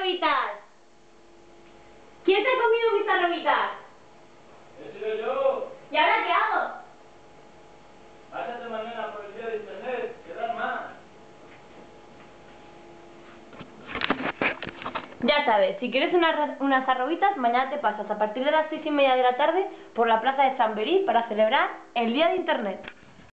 arrobitas? ¿Quién se ha comido mis arrobitas? He sido yo. ¿Y ahora qué hago? Pásate mañana por el día de internet, que dan más. Ya sabes, si quieres unas arrobitas, mañana te pasas a partir de las 6:30 de la tarde por la plaza de Chamberí para celebrar el día de internet.